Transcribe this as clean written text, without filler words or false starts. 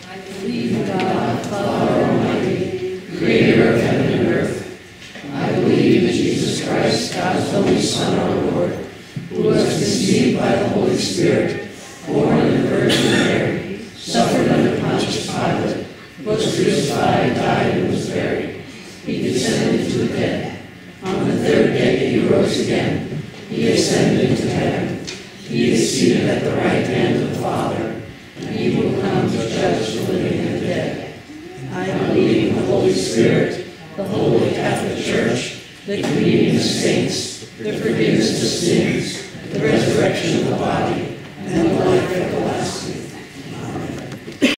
I believe in God, Father Almighty, creator of heaven and earth. I believe in Jesus Christ, God's only Son, our Lord, who was conceived by the Holy Spirit, born of the Virgin Mary, suffered under Pontius Pilate, was crucified, died, and was buried. He descended into the dead. On the third day he rose again. He ascended into heaven. He is seated at the right hand of the Father, and he will come to judge the living and the dead. I believe in the Holy Spirit, the Holy Catholic Church, the communion of saints, the forgiveness of sins, the resurrection of the body, and the